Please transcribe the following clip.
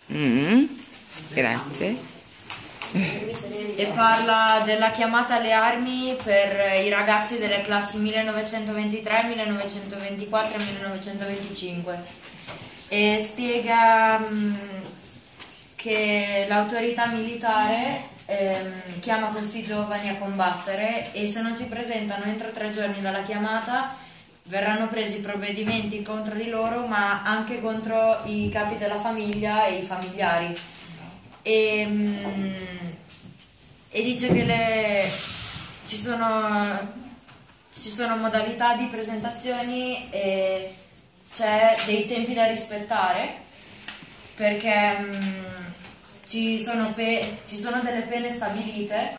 Grazie. E parla della chiamata alle armi per i ragazzi delle classi 1923, 1924 e 1925 e spiega che l'autorità militare chiama questi giovani a combattere e se non si presentano entro 3 giorni dalla chiamata verranno presi provvedimenti contro di loro, ma anche contro i capi della famiglia e i familiari. E dice che ci sono modalità di presentazioni e c'è dei tempi da rispettare perché ci sono delle pene stabilite.